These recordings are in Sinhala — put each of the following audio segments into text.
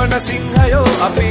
රණසිංහයෝ අපි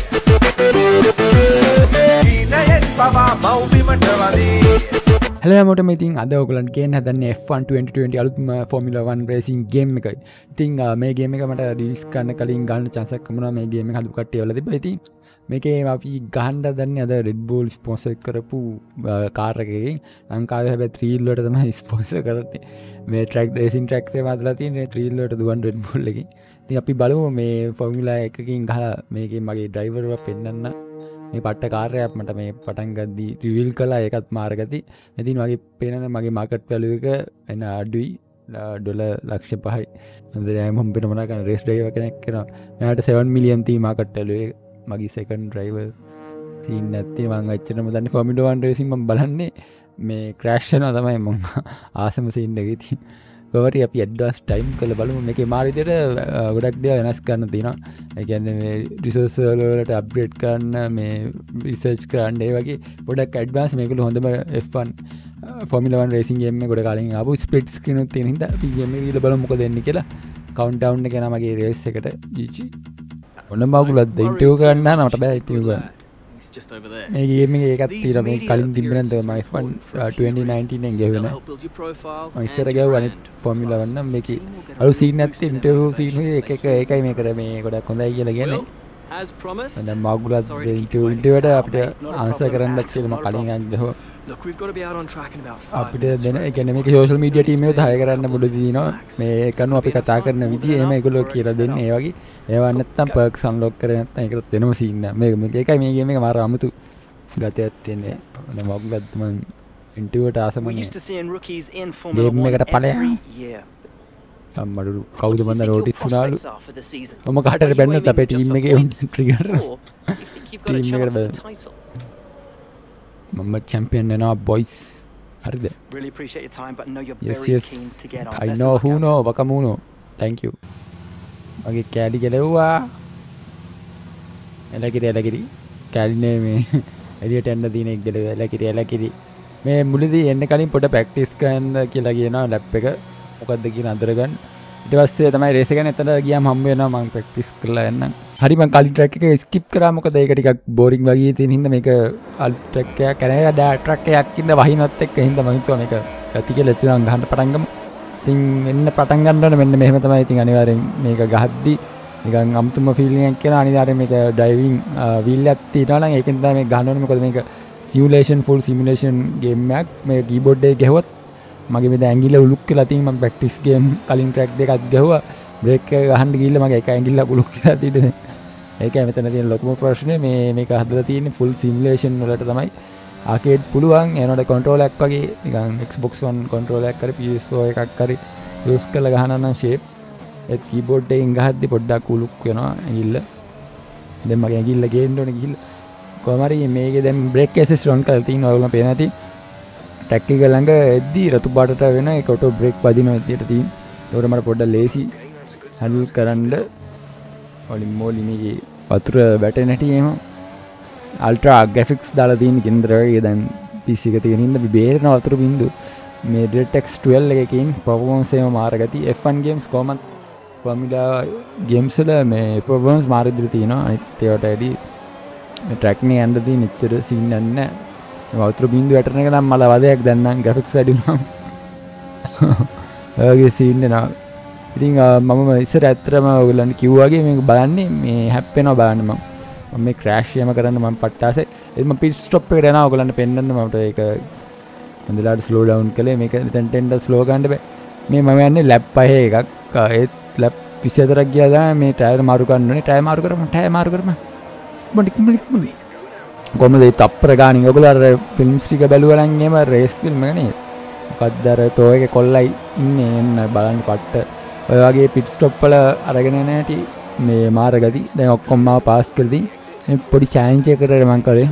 දීනයෙන් පවා මව්බිමට වදී Hello හැමෝටම ඉතින් අද ඔයගලන්ට කියන්න හදන්නේ F1 2020 අලුත්ම Formula 1 racing game එකයි. ඉතින් මේ game එක මට රිලීස් කරන්න කලින් ගන්න chance එකක් හම්බුණා මේ game එක හදපු කට්ටිය වල තිබ්බා. ඉතින් මේකේ අපි ගහන්න හදන්නේ අද Red Bull sponsor කරපු කාර් එකකින්. ලංකාවේ හැබැයි 3 wheel වලට තමයි sponsor කරන්නේ. මේ track racing track එකේ මාදලා තියෙන්නේ 3 wheel වලට දුවන් Red Bull එකකින්. ඉතින් අපි බලමු මේ Formula 1කින් ගහලා මේකේ මගේ driver ව පෙන්නන්න. මේ පට්ට කාර්යයක් මට මේ පටන් ගද්දී රිවීල් කළා ඒකත් මාර්ගති. ඉතින් මගේ පේනන මගේ මාකට් වැලියු එක එන අඩුයි $5,00,000යි. හොඳට මම පිට මොනවා කරන රේස් ඩ්‍රයිවර් කෙනෙක් කරනවා. මෙයාට 7 මිලියන් තී මාකට් වැලියු එක. මගේ සෙකන්ඩ් ඩ්‍රයිවර් සීන් නැත්තේ මම ඇත්තටම දන්නේ ෆෝමියුලා 1 රේසින් මම බලන්නේ මේ ක්‍රෑෂ් වෙනවා තමයි මම ආසම සීන් එකේ තියෙන. කොහොමද අපි ඇඩ්වාන්ස් ටයිම් කරලා බලමු මේකේ මාර විදියට ගොඩක් දේවල් වෙනස් කරන්න තියෙනවා. ඒ කියන්නේ මේ රිසෝස් වලට අප්ග්‍රේඩ් කරන්න මේ රිසර්ච් කරන්න ඒ වගේ ගොඩක් ඇඩ්වාන්ස් මේකවල හොඳම F1 ෆෝමියුලා 1 රේසින් ගේම් එක ගොඩ කාලෙකින් ආපු ස්ප්ලිට් ස්ක්‍රීන් උත් තියෙන හින්දා අපි ගේම් එක ගිහලා බලමු මොකද වෙන්නේ කියලා. කවුන්ට් ඩවුන් එක යනවා මගේ රේස් එකට. ජීජි ඔන්න මගුලත් ඉන්ටර්විව් කරන්න මට බෑ ඉන්ටර්විව් කරන්න. මේ ගේම් එකේ එකක් තියෙනවා මේ කලින් තිබුණා නේද මම F1 2019 එකෙන් ගෙවුවා. මම ඉස්සර ගෙවුවා අනිත් ෆෝමියුලා 1 නම් මේකේ අලුත් සීන් නැත්තේ ඉන්ටර්විව් සීන් එක එකයි මේකට මේ ගොඩක් හොඳයි කියලා කියන්නේ. දැන් මගුලත් ඉන්ටර්විව්වට අපිට ආන්සර් කරන්න කියලා මම කලින් අහුවා. අපිට දෙන ඒ කියන්නේ මේක සෝෂල් මීඩියා ටීම් එකත් හය කරන්න මුඩ දිනවා. මේ කනුව අපි කතා කරන විදිය එහෙම ඒගොල්ලෝ කියලා දෙන්නේ ඒ වගේ. ඒවා නැත්තම් පර්ක්ස් අන්ලොක් කරේ නැත්තම් ඒකට වෙනම සීන් නෑ. මේක ඒකයි මේ ගේම් එක මාර අමුතු ගතියක් තියෙන්නේ. දැන් මගුලත් මම ඉන්ටර්විවට ආසම ගේම් එකට ඵලයක්. අම්මඩු කවුද මන්ද රෝටිස් උනාලු. මම කාටද බැන්නත් අපේ ටීම් එකේ ට්‍රිගර්. ටීම් එකට බැන්න. මම චැම්පියන් වෙනවා බොයිස්. හරිද? yes. I know who know Wakamuno. Thank you. මගේ කෑලි ගැලවුවා. එලකිරි. කෑලිනේ මේ එළියට එන්න දින එක ගැලුවා. එලකිරි. මේ මුලදී එන්න කලින් පොඩ ප්‍රැක්ටිස් කරන්න කියලා කියනවා ලැප් එක. මොකද්ද කියන අඳුරගන්න. ඊට පස්සේ තමයි රේස් එක එතන ගියාම හම්බ වෙනවා මම ප්‍රැක්ටිස් කරලා යන්නම්. හරි මම කලින් ට්‍රැක් එක ස්කිප් කරා මොකද ඒක ටිකක් බෝරින් වගේ තියෙන හින්දා මේක අලුත් ට්‍රැක් එකක් කරේ ට්‍රැක් එකක් ඉඳ වහිනවත් එක්ක හින්දා මම හිතුවා මේක ගති කියලා ඉතින් ගහන්න පටන් ගමු. ඉතින් එන්න පටන් ගන්නකොට මෙන්න මෙහෙම තමයි ඉතින් අනිවාර්යෙන් මේක ගහද්දි නිකන් අමුතුම ෆීලිං එකක් කියලා අනිවාර්යෙන් මේක ඩ්‍රයිවිං වීල් එකක් තියෙනවා නම් ඒකෙන් තමයි මේක ගහන්න ඕනේ මොකද මේක සිමුලේෂන් ෆුල් සිමුලේෂන් ගේම් එකක් මේ කීබෝඩ් එකේ ගහුවත් මගේ මේ ඇඟිල්ල උලුක් කියලා තින් මම ප්‍රැක්ටිස් ගේම් කලින් ට්‍රැක් දෙකක් ගහුවා බ්‍රේක් එක ගහන්න ගිහිල්ලා මගේ එක ඇඟිල්ල උලුක් කියලා තිබුණේ. ඒකයි මෙතන තියෙන ලොකුම ප්‍රශ්නේ මේක හදලා තියෙන්නේ ෆුල් සිමුලේෂන් වලට තමයි. ආකේඩ් පුළුවන් එනකොට කන්ට්‍රෝලර් එකක් වගේ නිකන් Xbox One කන්ට්‍රෝලර් එකක් හරි PS4 එකක් හරි යූස් කරලා ගහනවා නම් ෂේප් ඒ කීබෝඩ් එකෙන් ගහද්දි පොඩ්ඩක් උලුක් වෙනවා ඇඟිල්ල. දැන් මගේ ඇඟිල්ල ගේන්න ඕනේ ගිහිල්ලා. කොහොම හරි මේකේ දැන් බ්‍රේක් ඇසිස්ට් රන් කරලා තියෙනවා ඔයගොල්ලෝ පේන ඇති. ටැක් එක ළඟ එද්දි රතු පාටට වෙන ඒක ඔටෝ බ්‍රේක් වදිනවා විදියට තියෙන. ඒකට මට පොඩ්ඩක් ලේසි හැන්ඩල් කරන්න ඔලින් මොලි මේකේ වතුර වැටෙන හැටි එහෙම අල්ට්‍රා ග්‍රැෆික්ස් දාලා තියෙන කේන්දරයේ දැන් PC එක තියෙන හින්දා අපි බේරන වතුර බින්දු මේ DirectX 12 එකකින් performance එකම මාරගති F1 games කොහමත් Formula games වල මේ performance මාර විදිහට තියෙනවා අනිත් ඒවට වැඩි මේ track නේ යන්න තියෙන ඉතර සීන් නැහැ මේ වතුර බින්දු වැටෙන එක නම් මල වදයක් දැන් නම් graphics වැඩි වුණා ඔයගේ සීන් එනවා ඉතින් මම ඉස්සර ඇත්තටම ඔයගොල්ලන්ට කිව්වා වගේ මේක බලන්නේ මේ හැප්පෙනවා බලන්න මම මේ ක්‍රෑෂ් එකම කරන්න මම පට්ටාසේ ඒත් මම පිට් ස්ටොප් එකට යනවා ඔයගොල්ලන්ට පෙන්නන්න මට ඒක හොඳලාට ස්ලෝ ඩවුන් කළේ මේක මෙතෙන්ට එන්න ස්ලෝ ගන්න බෑ මේ මම යන්නේ ලැප් 5 එකක් ඒත් ලැප් 24ක් ගියා ගමන් මේ ටයර් මාරු කරන්න ඕනේ ටයර් මාරු කරම මොඩික් කොහමද ඒ තප්පර ගානින් ඔයගොල්ලෝ අර ෆිල්ම්ස් ටික බැලුවා නම් එහෙම රේස් ෆිල්ම් එක නේද මොකක්ද අර තෝ එකේ කොල්ලයි ඉන්නේ එන්න බලන්න පට්ට ඔය වගේ පිට් ස්ටොප් වල අරගෙන යන හැටි මේ මාර ගති දැන් ඔක්කොම මාව පාස් කරදී මේ පොඩි චැලෙන්ජ් එකකට මම කරේ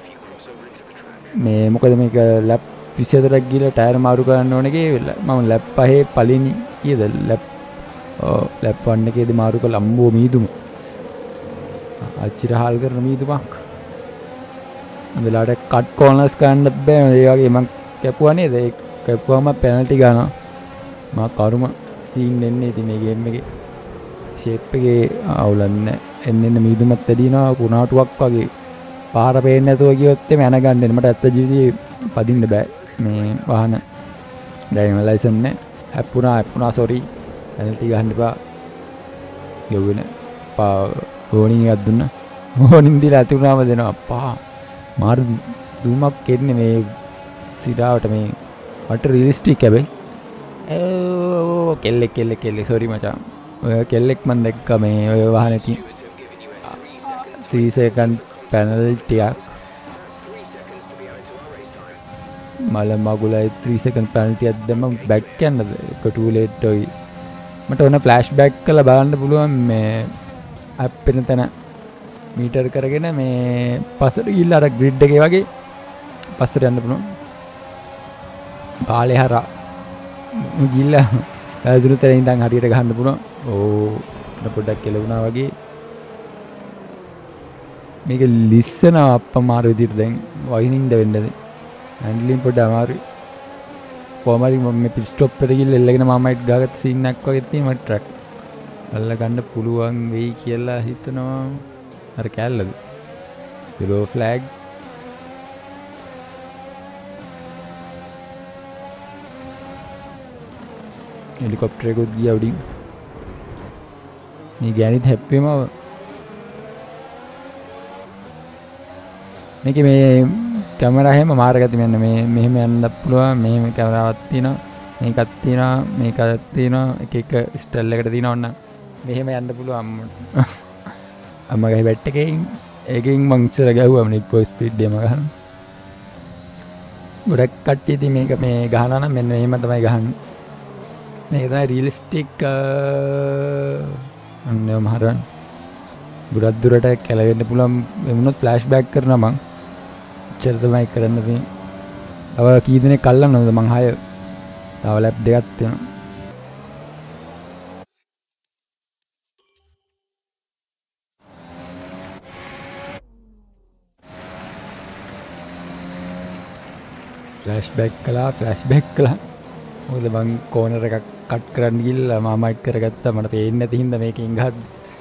මේ මොකද මේක ලැප් 24ක් ගිහලා ටයර් මාරු කරන්න ඕන එකේ මම ලැප් 5 පළවෙනි කීයද ලැප් 1 එකේදී මාරු කළා අම්බෝ මීදුම අච්චිර හාල් කරන මීදුමක් අදලාට කට් කෝනර්ස් ගන්නත් බෑ ඒ වගේ මම කැපුවා නේද ඒ කැපුවම පෙනල්ටි ගන්නවා මම කරුම සීන් එන්නේ ඉතින් මේ ගේම් එකේ ෂේප් එකේ අවුලක් නැහැ එන්න මීදුමත් ඇදිනවා කුණාටුවක් වගේ පාර පේන්නේ නැතුව ගියොත් එමෙ යන ගන්න මට ඇත්ත ජීවිතේ පදින්න බෑ මේ වාහන ඩ්‍රයිවිං ලයිසන්ස් නේ ඇප්පුනා සෝරි පැනල්ටි ගහන්න එපා ගෙවුන ඕනින් එකක් දුන්නා ඕනින් දීලා අතුරුනාම දෙනවා අප්පා මාරු දුමක් එන්නේ මේ සිරාවට මේ මට රියලිස්ටික් හැබැයි කෙල්ලෙක් සෝරි මචං ඔය කෙල්ලෙක් මන් දැක්ක මේ ඔය වාහනේ 3 second penalty-ක් මල මගුලයි 3 second penalty-ක් දැම්ම බැක් යන්නද ඒක too late ඔයි මට ඕන ෆ්ලෑෂ් බැක් කරලා බලන්න පුළුවන් මේ ඇප් වෙන තැන මීටර් කරගෙන මේ පස්සට ගිහිල්ලා අර ග්‍රිඩ් එකේ වගේ පස්සට යන්න පුළුවන් කාලේ හරහා ගිහිල්ලා ඇදුණු තැන ඉඳන් හරියට ගහන්න පුළුවන් ඕ පොඩ්ඩක් කෙලුණා වගේ මේක ලිස්සනවා අප්පමාර විදිහට දැන් වයිනින්ද වෙන්නද හැන්ඩලින් පොඩ්ඩ අමාරුයි කොහමද මම පිට් ස්ටොප් එකට ගිහලා එල්ලගෙන මමයිට් ගාගත්ත සීන් එකක් වගේ තියෙන මට ට්‍රැක් අල්ල ගන්න පුළුවන් වෙයි කියලා හිතනවා අර කැල්ලද යෙලෝ ෆ්ලැග් හෙලිකොප්ටර් එකක් ගියා උඩින් මේ ගෑනිත් හැප්පෙම මේක මේ කැමරා හැම මාරගති මෙන්න මේ මෙහෙම යන්න පුළුවන් මෙහෙම කැමරාවක් තියෙනවා මේකක් තියෙනවා මේකක් තියෙනවා එක එක ස්ටයිල් එකකට තියෙනවා ඔන්න මෙහෙම යන්න පුළුවන් අම්මගේ බැට් එකෙන් මං ඉස්සර ගැහුවා මේ ෆෝස් ස්පීඩ් එකම ගහන ගොඩක් කට්ටිය ඉතින් මේක මේ ගහනවා නම් මෙන්න මෙහෙම තමයි ගහන්නේ මේක තමයි රියලිස්ටික් අන්නේ මහරන් ගොඩක් දුරට කැලවෙන්න පුළුවන් එමුණොත් ෆ්ලෑෂ් බෑක් කරනවා මං ඉච්චර තමයි කරන්න තියෙන්නේ තව කී දෙනෙක් අල්ලන්නවද මං 6 තව ලැප් දෙකක් තියෙනවා ෆ්ලෑෂ් බෑක් කළා මොකද මං කෝනර් එකක් කට් කරන්න ගිහලා මාමයිට් කරගත්තා මට පේන්නේ නැති හින්දා මේකෙන් ගහද්දි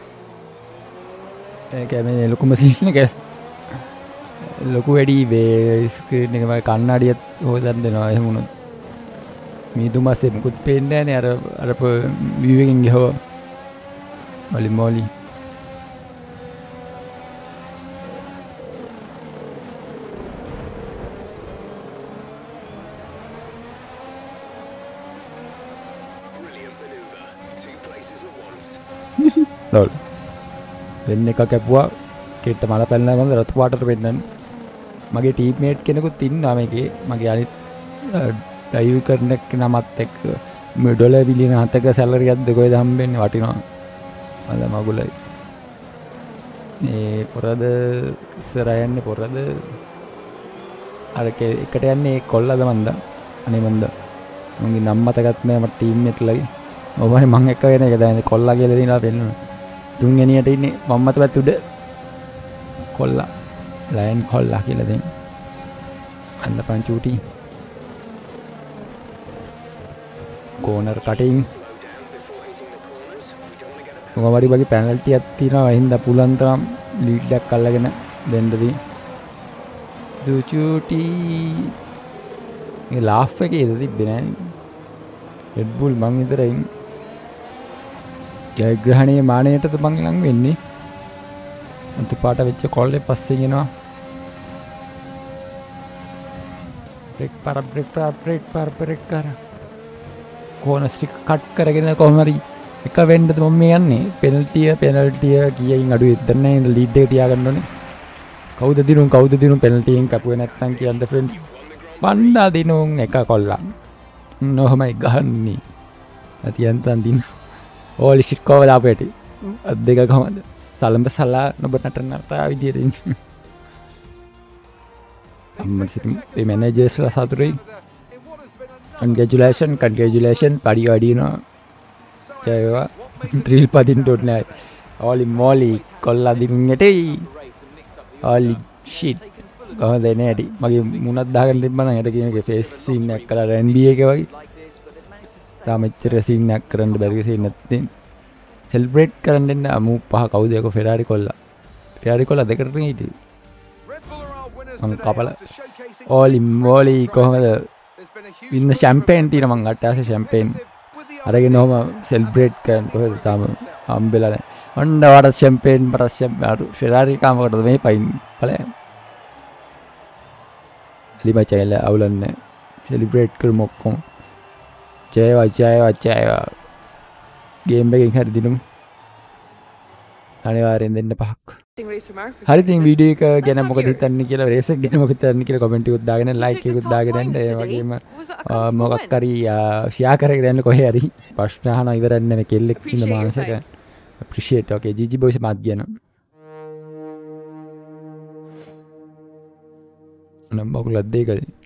ඒක මේ ලොකුම සීන් එක ලොකු වැඩි වේ ස්ක්‍රීන් එක මම කන්නඩියත් හොදන්න දෙනවා එහෙම වුණොත් මීදුමස්සේ මුකුත් පේන්නේ නැහැ නේ අර view එකෙන් ගහුවා මොලි ලෝල් වෙන්න එක කැපුවා කෙට්ට මල පැනලා ගමන් රතු පාටට පෙන්නන්නේ මගේ ටීම්මේට් කෙනෙකුත් ඉන්නවා මේකේ මගේ අනිත් ඩ්‍රයිව් කරන නමත් එක්ක මේ ඩොලර් බිලියන 7ක සැලරි එකක්ද කොහෙද හම්බෙන්නේ වටිනවා අද මගුලයි මේ පොරද ඉස්සර යන්නේ පොරද අර එකට යන්නේ කොල්ලද මන්ද අනේ මන්ද මගේ නම් මතකත් නෑ මට ටීම්මේට්ලගේ ඔබනේ මං එක්ක වෙන එක දැන් කොල්ලා කියලා දිනලා පෙන්නනවා තුන් එනියට ඉන්නේ මම මත පැත්ත උඩ කොල්ලා ලයන් කොල්ලා කියලා දෙන්න අන්න පංචූටි කෝනර් කටින් මොකවරි වගේ පැනල්ටි එකක් තියෙනවා හින්දා පුළුවන් තරම් ලීඩ් එකක් අල්ලගෙන දෙන්නදී දුචූටි ඒ ලාෆ් එකේද තිබ්බේ නෑනේ රෙඩ් බුල් මං විතරයි ජයග්‍රහණීය මානයටද මං ලං වෙන්නේ අන්ත පාට වෙච්ච කොල්ලේ පස්සේ යනවා බ්‍රේක් කර කෝනස් ටික කට් කරගෙන කොහොම හරි එක වෙන්නද මම මේ යන්නේ පෙනල්ටිය කීයෙන් අඩු වෙද්ද නැහැ ලීඩ් එක තියාගන්න ඕනේ කවුද දිනුම් පෙනල්ටියෙන් කපුවේ නැත්තම් කියන්න ෆ්‍රෙන්ඩ්ස් වන්දා දිනුම් එක කොල්ලා නොහමයි ගහන්නේ අතියන්තන් දින ඕලි ෂිට් කෝවලා අපේටි අත් දෙක කොහමද සලඹ සලා නොබ නටනට විදියට මේ මැනේජර්ස්ලා සතුටුයි කන්ග්‍රැචුලේෂන් පඩි අඩිනවා ජයවා ත්‍රිල් පදින්න ඕනේ නැහැ ඕලි මෝලි කොල්ලා දිනුන්නට ඕලි ෂිට් කොහොමද එන්නේ ඇටි මගේ මුණක් දාගෙන තිබ්බනම් යට කියන එක ෆේස් සීන් එකක් කරලා NBA එක වගේ තාම එච්චර සීන් එකක් කරන්න බැරි සීන් නැත්නම් සෙල්බ්‍රේට් කරන්න දෙන්න අමු පහ කවුද යකෝ ෆෙරාරි කොල්ලා දෙකට හිටියේ මං කපලා ඕලි කොහමද ඉන්න ෂැම්පේන් තියෙන මං අට ආසේ ෂැම්පේන් අරගෙන ඔහම සෙල්බ්‍රේට් කරන්න කොහෙද තාම හම්බෙලා නැහැ ඔන්න වරස් ෂැම්පේන් ෆෙරාරි කාමකටද මේ පයින් බලන්න එලි මචං අවුලන්නේ සෙලිබ්‍රේට් කරමු ඔක්කොම ජයවා ගේම් එකෙන් හරි දිනුම් අනිවාර්යෙන් දෙන්න පහක් හරි ඉතින් වීඩියෝ එක ගැන මොකද හිතන්නේ කියලා රේස් එක ගැන මොකද හිතන්නේ කියලා කමෙන්ට් එකක් දාගෙන ලයික් එකක් දාගෙන යන්න ඒ වගේම මොකක් හරි ෂෙයා කරගෙන යන්න කොහේ හරි ප්‍රශ්න අහන ඉවරන්නේ නැහැ කෙල්ලෙක් ඉන්න මානසක අප්‍රීෂিয়েට් ඕකේ ජීජි බොයිස් මාත් කියන නම් මොකලද දෙකද